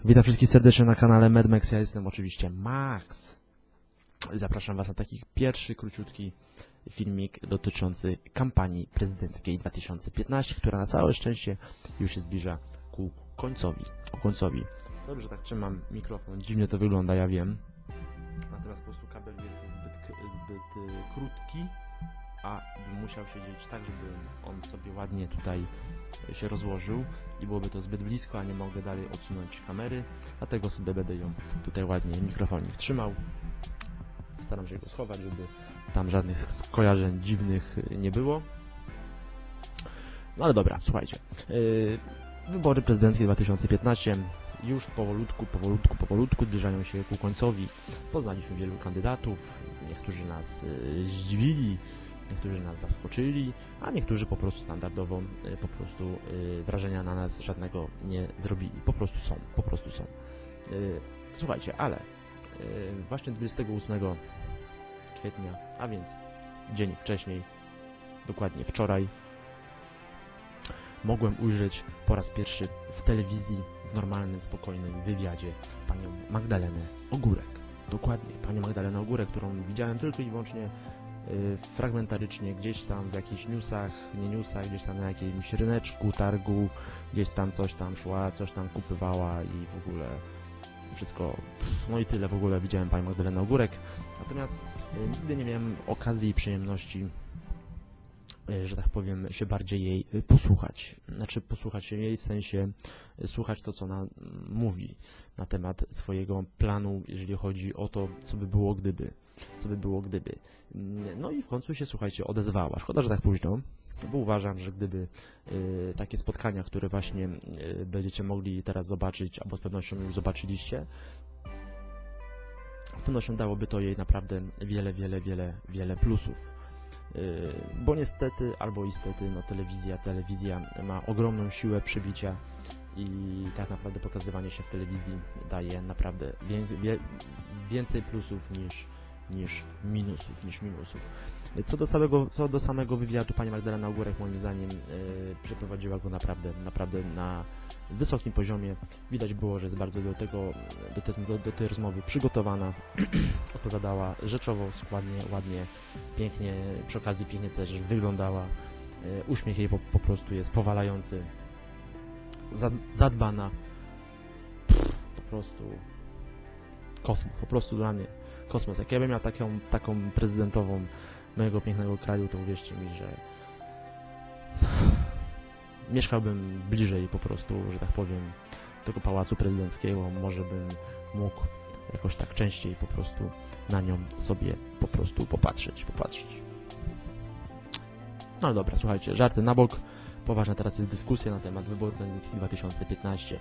Witam wszystkich serdecznie na kanale MedMax, ja jestem oczywiście Max. Zapraszam Was na taki pierwszy, króciutki filmik dotyczący kampanii prezydenckiej 2015, która na całe szczęście już się zbliża ku końcowi. Sorry, że tak trzymam mikrofon, dziwnie to wygląda, ja wiem. Natomiast po prostu kabel jest zbyt krótki, a bym musiał siedzieć tak, żeby on sobie ładnie tutaj się rozłożył i byłoby to zbyt blisko, a nie mogę dalej odsunąć kamery, dlatego sobie będę ją tutaj ładnie mikrofonik trzymał. Staram się go schować, żeby tam żadnych skojarzeń dziwnych nie było. No ale dobra, słuchajcie. Wybory prezydenckie 2015 już powolutku zbliżają się ku końcowi. Poznaliśmy wielu kandydatów, niektórzy nas zdziwili, niektórzy nas zaskoczyli, a niektórzy po prostu standardowo wrażenia na nas żadnego nie zrobili. Po prostu są. Słuchajcie, ale właśnie 28 kwietnia, a więc dzień wcześniej, dokładnie wczoraj, mogłem ujrzeć po raz pierwszy w telewizji, w normalnym, spokojnym wywiadzie panią Magdalenę Ogórek. Dokładnie, panią Magdalenę Ogórek, którą widziałem tylko i wyłącznie fragmentarycznie, gdzieś tam w jakichś newsach, gdzieś tam na jakimś ryneczku, targu, gdzieś tam coś tam szła, coś tam kupywała i w ogóle wszystko, no i tyle w ogóle widziałem panią Magdalenę Ogórek. Natomiast nigdy nie miałem okazji i przyjemności, że tak powiem, się bardziej jej posłuchać. Znaczy posłuchać się jej w sensie słuchać to, co ona mówi na temat swojego planu, jeżeli chodzi o to, co by było gdyby. No i w końcu się, słuchajcie, odezwała. Szkoda, że tak późno, bo uważam, że gdyby takie spotkania, które właśnie będziecie mogli teraz zobaczyć, albo z pewnością już zobaczyliście, z pewnością dałoby to jej naprawdę wiele plusów. Bo niestety, albo istety, no telewizja ma ogromną siłę przybicia i tak naprawdę pokazywanie się w telewizji daje naprawdę więcej plusów niż minusów. Co do samego wywiadu, pani Magdalena Ogórek moim zdaniem przeprowadziła go naprawdę na wysokim poziomie. Widać było, że jest bardzo do tej rozmowy przygotowana. Odpowiadała rzeczowo, składnie, ładnie, pięknie, przy okazji pięknie też wyglądała. Uśmiech jej po prostu jest powalający. Zadbana. Po prostu kosmos, po prostu dla mnie kosmos. Jak ja bym miał taką prezydentową mojego pięknego kraju, to uwierzcie mi, że mieszkałbym bliżej po prostu, że tak powiem, tego pałacu prezydenckiego. Może bym mógł jakoś tak częściej po prostu na nią sobie po prostu popatrzeć. No ale dobra, słuchajcie, żarty na bok. Poważna teraz jest dyskusja na temat wyborów prezydenckich 2015.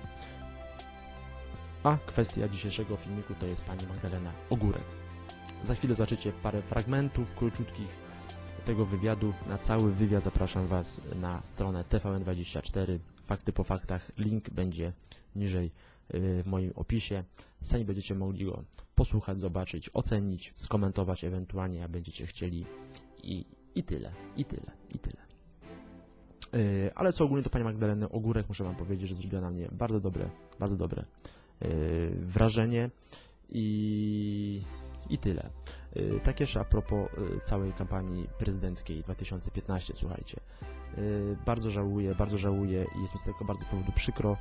A kwestia dzisiejszego filmiku to jest pani Magdalena Ogórek. Za chwilę zobaczycie parę fragmentów króciutkich tego wywiadu. Na cały wywiad zapraszam Was na stronę TVN24. Fakty po faktach. Link będzie niżej w moim opisie. Sami będziecie mogli go posłuchać, zobaczyć, ocenić, skomentować ewentualnie, jak będziecie chcieli. I tyle. Ale co ogólnie do pani Magdaleny Ogórek, muszę Wam powiedzieć, że zrobiła na mnie bardzo dobre wrażenie i tyle. Tak jeszcze a propos całej kampanii prezydenckiej 2015, słuchajcie. Bardzo żałuję i jest mi z tego bardzo powodu przykro,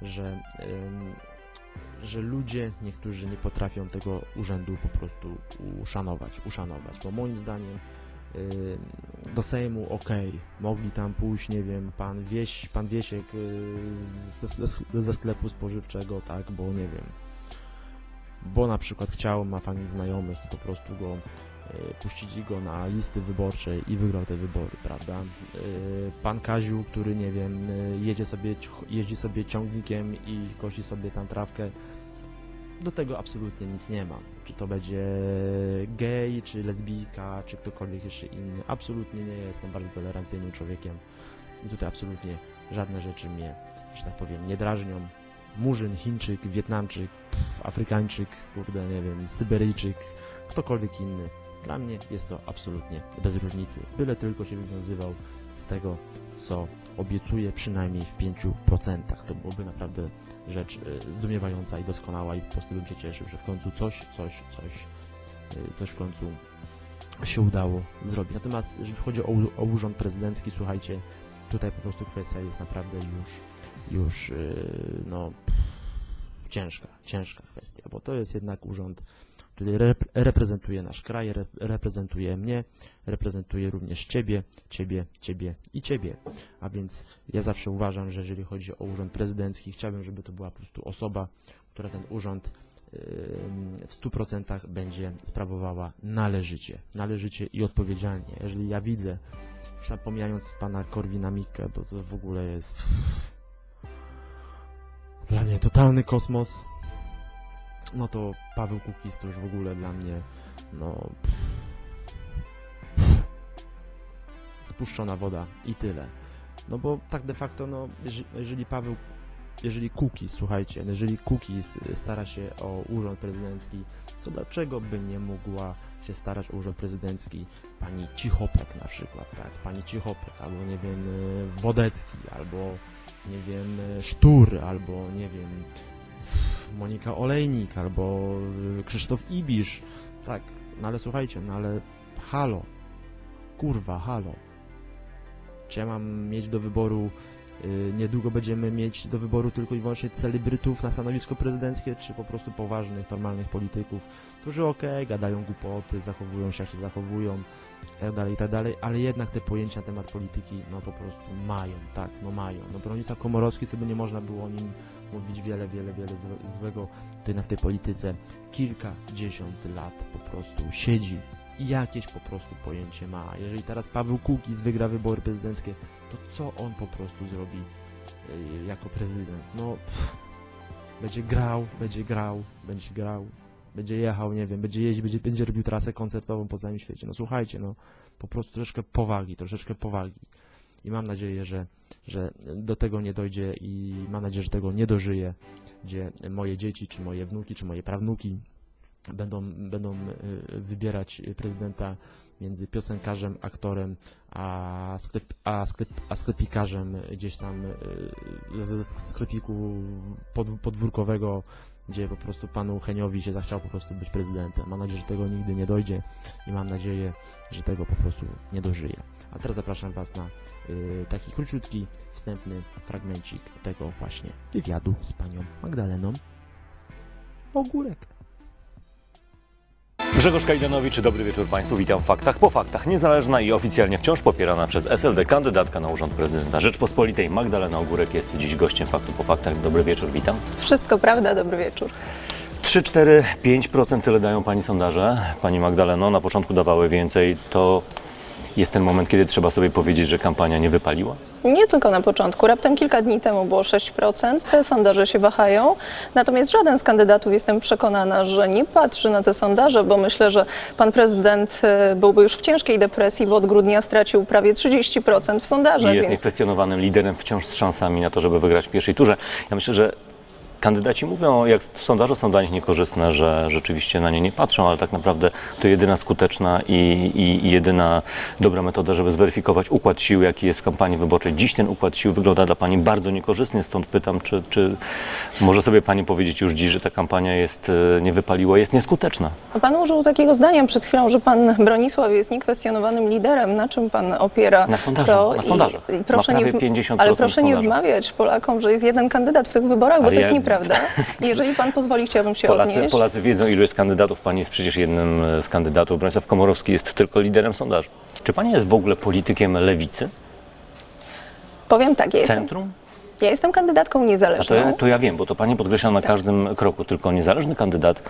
że ludzie, niektórzy nie potrafią tego urzędu po prostu uszanować, bo moim zdaniem do Sejmu mogli tam pójść, nie wiem, pan Wiesiek ze sklepu spożywczego, tak, bo nie wiem, bo na przykład ma fajnych znajomych i po prostu puścili go na listy wyborcze i wygrał te wybory, prawda? Pan Kaziu, który, nie wiem, jeździ sobie ciągnikiem i kosi sobie tam trawkę, do tego absolutnie nic nie ma. Czy to będzie gej, czy lesbijka, czy ktokolwiek jeszcze inny. Absolutnie nie jestem bardzo tolerancyjnym człowiekiem. I tutaj absolutnie żadne rzeczy mnie, że tak powiem, nie drażnią. Murzyn, Chińczyk, Wietnamczyk, Afrykańczyk, kurde, nie wiem, Syberyjczyk, ktokolwiek inny. Dla mnie jest to absolutnie bez różnicy. Byle tylko się wywiązywał z tego, co obiecuje, przynajmniej w 5%. To byłoby naprawdę rzecz zdumiewająca i doskonała i po prostu bym się cieszył, że w końcu coś w końcu się udało zrobić. Natomiast jeżeli chodzi o urząd prezydencki, słuchajcie, tutaj po prostu kwestia jest naprawdę już no ciężka kwestia, bo to jest jednak urząd, który reprezentuje nasz kraj, reprezentuje mnie, reprezentuje również ciebie i ciebie. A więc ja zawsze uważam, że jeżeli chodzi o urząd prezydencki, chciałbym, żeby to była po prostu osoba, która ten urząd w 100% będzie sprawowała należycie i odpowiedzialnie. Jeżeli ja widzę, już tam pomijając pana Korwina-Mikke, bo to w ogóle jest dla mnie totalny kosmos, no to Paweł Kukiz to już w ogóle dla mnie, no spuszczona woda i tyle. No bo tak de facto, no jeżeli Kukiz, słuchajcie, jeżeli Kukiz stara się o urząd prezydencki, to dlaczego by nie mogła się starać o urząd prezydencki pani Cichopek na przykład, tak? Pani Cichopek, albo nie wiem, Wodecki, albo nie wiem, Sztur, albo nie wiem, Monika Olejnik, albo Krzysztof Ibisz, tak, no ale słuchajcie, no ale halo, kurwa, halo. Czy ja mam mieć do wyboru, niedługo będziemy mieć do wyboru tylko i wyłącznie celebrytów na stanowisko prezydenckie, czy po prostu poważnych, normalnych polityków, którzy gadają głupoty, zachowują się jak się zachowują, i tak dalej, ale jednak te pojęcia na temat polityki, no po prostu mają, tak, no mają. No Bronisław Komorowski, co by nie można było o nim mówić wiele złego, to jednak w tej polityce kilkadziesiąt lat po prostu siedzi i jakieś po prostu pojęcie ma. Jeżeli teraz Paweł Kukiz wygra wybory prezydenckie, to co on po prostu zrobi jako prezydent? No, będzie grał, będzie jechał, nie wiem, będzie jeździć, będzie robił trasę koncertową po całym świecie. No słuchajcie, no po prostu troszeczkę powagi. I mam nadzieję, że do tego nie dojdzie i mam nadzieję, że tego nie dożyje, gdzie moje dzieci, czy moje wnuki, czy moje prawnuki będą wybierać prezydenta między piosenkarzem, aktorem, a sklepikarzem gdzieś tam ze sklepiku podwórkowego, gdzie po prostu panu Heniowi się zachciał po prostu być prezydentem. Mam nadzieję, że tego nigdy nie dojdzie i mam nadzieję, że tego po prostu nie dożyje. A teraz zapraszam was na taki króciutki, wstępny fragmencik tego właśnie wywiadu z panią Magdaleną Ogórek. Grzegorz Kajdanowicz, dobry wieczór Państwu, witam w Faktach po Faktach. Niezależna i oficjalnie wciąż popierana przez SLD kandydatka na urząd prezydenta Rzeczpospolitej Magdalena Ogórek jest dziś gościem Faktu po Faktach. Dobry wieczór, witam. Wszystko prawda, dobry wieczór. 3, 4, 5% tyle dają Pani sondaże. Pani Magdaleno, na początku dawały więcej, to jest ten moment, kiedy trzeba sobie powiedzieć, że kampania nie wypaliła? Nie tylko na początku, raptem kilka dni temu było 6%, te sondaże się wahają, natomiast żaden z kandydatów, jestem przekonana, że nie patrzy na te sondaże, bo myślę, że pan prezydent byłby już w ciężkiej depresji, bo od grudnia stracił prawie 30% w sondażach. I jest niekwestionowanym liderem wciąż z szansami na to, żeby wygrać w pierwszej turze. Ja myślę, że kandydaci mówią, jak sondaże są dla nich niekorzystne, że rzeczywiście na nie nie patrzą, ale tak naprawdę to jedyna skuteczna i jedyna dobra metoda, żeby zweryfikować układ sił, jaki jest w kampanii wyborczej. Dziś ten układ sił wygląda dla Pani bardzo niekorzystnie, stąd pytam, czy może sobie Pani powiedzieć już dziś, że ta kampania nie wypaliła, jest nieskuteczna? A Pan użył takiego zdania przed chwilą, że Pan Bronisław jest niekwestionowanym liderem. Na czym Pan opiera na sondażach, na sondażach. Proszę ma prawie 50% ale proszę nie wmawiać Polakom, że jest jeden kandydat w tych wyborach, bo to jest nieprawda. Jeżeli Pan pozwoli, chciałabym się odnieść. Polacy wiedzą, ilu jest kandydatów. Pani jest przecież jednym z kandydatów. Bronisław Komorowski jest tylko liderem sondażu. Czy Pani jest w ogóle politykiem lewicy? Powiem tak, Centrum? Ja jestem kandydatką niezależną. To ja wiem, bo to Pani podkreśla na każdym kroku. Tylko niezależny kandydat,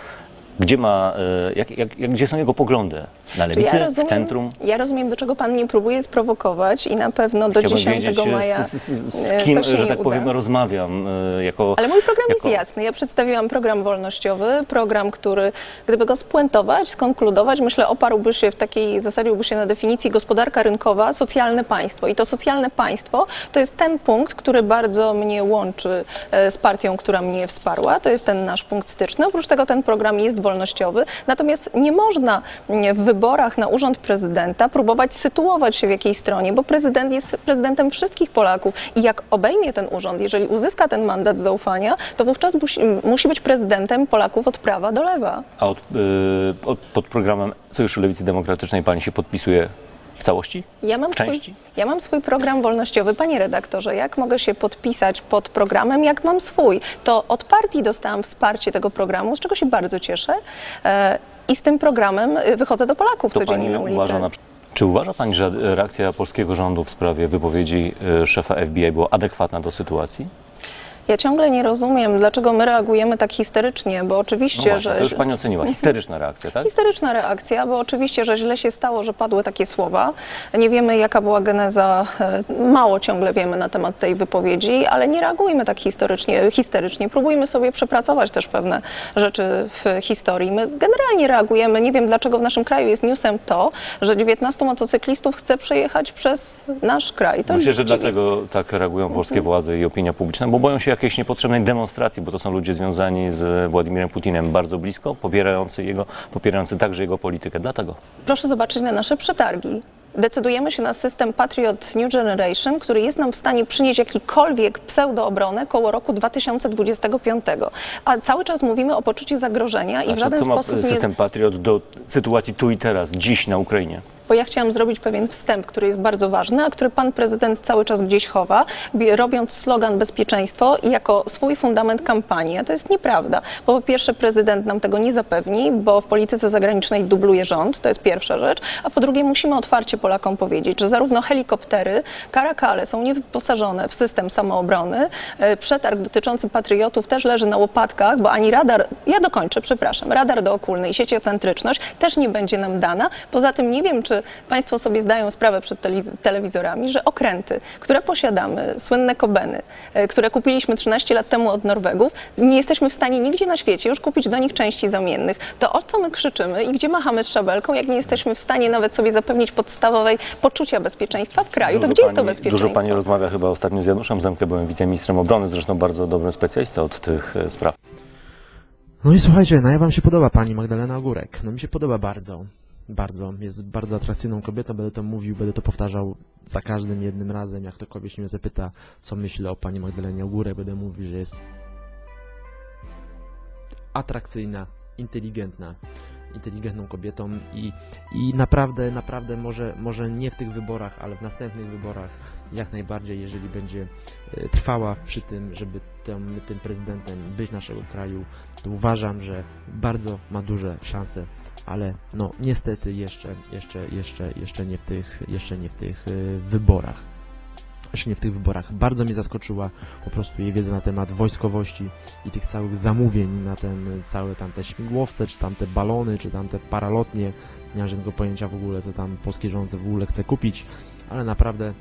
gdzie są jego poglądy? Na lewicy, w centrum? Ja rozumiem, do czego Pan mnie próbuje sprowokować i na pewno do 10 maja z kim, że tak powiem, rozmawiam. Ale mój program jest jasny. Ja przedstawiłam program wolnościowy, program, który, gdyby go spuentować, skonkludować, myślę, oparłby się zasadziłby się na definicji gospodarka rynkowa, socjalne państwo. I to socjalne państwo to jest ten punkt, który bardzo mnie łączy z partią, która mnie wsparła. To jest ten nasz punkt styczny. Oprócz tego ten program jest wolnościowy, natomiast nie można w wyborach na urząd prezydenta próbować sytuować się w jakiejś stronie, bo prezydent jest prezydentem wszystkich Polaków i jak obejmie ten urząd, jeżeli uzyska ten mandat zaufania, to wówczas musi być prezydentem Polaków od prawa do lewa. A pod programem Sojuszu Lewicy Demokratycznej pani się podpisuje w całości? Ja mam swój program wolnościowy. Panie redaktorze, jak mogę się podpisać pod programem, jak mam swój? To od partii dostałam wsparcie tego programu, z czego się bardzo cieszę. I z tym programem wychodzę do Polaków codziennie na ulicę. Czy uważa pani, że reakcja polskiego rządu w sprawie wypowiedzi szefa FBI była adekwatna do sytuacji? Ja ciągle nie rozumiem, dlaczego my reagujemy tak histerycznie, bo oczywiście, no właśnie, to już pani oceniła. Historyczna reakcja, tak? Historyczna reakcja, bo oczywiście, że źle się stało, że padły takie słowa. Nie wiemy, jaka była geneza, mało ciągle wiemy na temat tej wypowiedzi, ale nie reagujmy tak histerycznie. Próbujmy sobie przepracować też pewne rzeczy w historii. My generalnie reagujemy, nie wiem dlaczego w naszym kraju jest newsem to, że 19 motocyklistów chce przejechać przez nasz kraj. To myślę, że dlatego tak reagują polskie władze i opinia publiczna, bo boją się jakiejś niepotrzebnej demonstracji, bo to są ludzie związani z Władimirem Putinem bardzo blisko, popierający także jego politykę. Dlatego. Proszę zobaczyć na nasze przetargi. Decydujemy się na system Patriot New Generation, który jest nam w stanie przynieść jakikolwiek pseudoobronę koło roku 2025. A cały czas mówimy o poczuciu zagrożenia i w żaden sposób nie... system Patriot do sytuacji tu i teraz, dziś na Ukrainie? Bo ja chciałam zrobić pewien wstęp, który jest bardzo ważny, a który pan prezydent cały czas gdzieś chowa, robiąc slogan bezpieczeństwo jako swój fundament kampanii. A to jest nieprawda, bo po pierwsze prezydent nam tego nie zapewni, bo w polityce zagranicznej dubluje rząd, to jest pierwsza rzecz, a po drugie musimy otwarcie Polakom powiedzieć, że zarówno helikoptery, Karakale są niewyposażone w system samoobrony, przetarg dotyczący patriotów też leży na łopatkach, bo ani radar, ja dokończę, przepraszam, radar dookulny i sieciocentryczność też nie będzie nam dana. Poza tym nie wiem, czy państwo sobie zdają sprawę przed telewizorami, że okręty, które posiadamy, słynne Kobeny, które kupiliśmy 13 lat temu od Norwegów, nie jesteśmy w stanie nigdzie na świecie już kupić do nich części zamiennych. To o co my krzyczymy i gdzie machamy z szabelką, jak nie jesteśmy w stanie nawet sobie zapewnić podstawowej poczucia bezpieczeństwa w kraju, to gdzie jest to bezpieczeństwo? Dużo pani rozmawia chyba ostatnio z Januszem Zemkę, byłem wiceministrem obrony, zresztą bardzo dobrym specjalistą od tych spraw. No i słuchajcie, no ja wam się podoba pani Magdalena Ogórek. No mi się podoba bardzo. Bardzo. Jest bardzo atrakcyjną kobietą, będę to mówił, będę to powtarzał za każdym jednym razem, jak ktokolwiek mnie zapyta, co myślę o pani Magdalenie Ogórek, będę mówił, że jest atrakcyjna, inteligentną kobietą i naprawdę może nie w tych wyborach, ale w następnych wyborach jak najbardziej, jeżeli będzie trwała przy tym, żeby tym prezydentem być naszego kraju, to uważam, że bardzo ma duże szanse, ale no niestety jeszcze nie w tych wyborach. Jeszcze nie w tych wyborach. Bardzo mnie zaskoczyła po prostu jej wiedza na temat wojskowości i tych całych zamówień na całe tamte śmigłowce, czy tamte balony, czy tamte paralotnie. Nie mam żadnego pojęcia w ogóle, co tam polskie rząd w ogóle chce kupić, ale naprawdę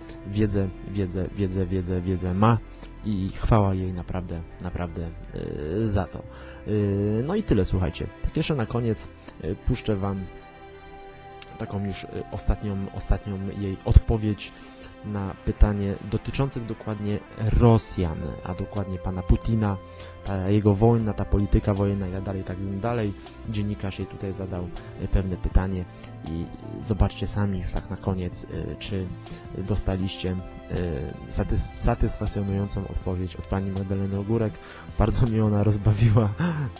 wiedzę ma i chwała jej naprawdę za to. No i tyle, słuchajcie. Tak jeszcze na koniec puszczę wam taką już ostatnią jej odpowiedź na pytanie dotyczące dokładnie Rosjan, a dokładnie pana Putina, ta jego wojna, ta polityka wojenna i tak dalej. Dziennikarz jej tutaj zadał pewne pytanie i zobaczcie sami tak na koniec, czy dostaliście satysfakcjonującą odpowiedź od pani Magdaleny Ogórek. Bardzo mnie ona rozbawiła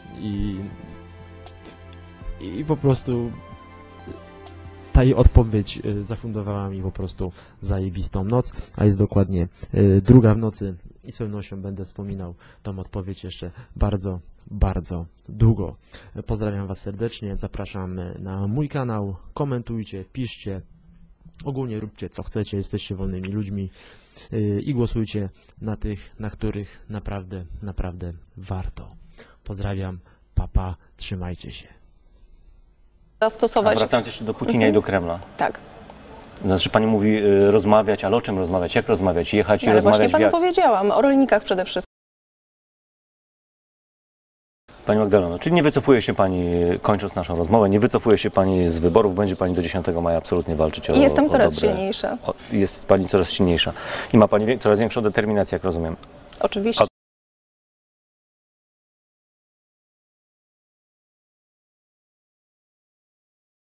i po prostu ta jej odpowiedź zafundowała mi po prostu zajebistą noc, a jest dokładnie 2 w nocy i z pewnością będę wspominał tą odpowiedź jeszcze bardzo długo. Pozdrawiam was serdecznie, zapraszam na mój kanał, komentujcie, piszcie, ogólnie róbcie co chcecie, jesteście wolnymi ludźmi i głosujcie na tych, na których naprawdę warto. Pozdrawiam, papa, trzymajcie się. A wracając jeszcze do Putina i do Kremla. Tak. Znaczy pani mówi rozmawiać, ale o czym rozmawiać, jak rozmawiać, jechać i rozmawiać? Właśnie panu powiedziałam, o rolnikach przede wszystkim. Pani Magdaleno, czyli nie wycofuje się pani, kończąc naszą rozmowę, nie wycofuje się pani z wyborów, będzie pani do 10 maja absolutnie walczyć o I jestem coraz dobre, silniejsza. Jest pani coraz silniejsza i ma pani coraz większą determinację, jak rozumiem. Oczywiście.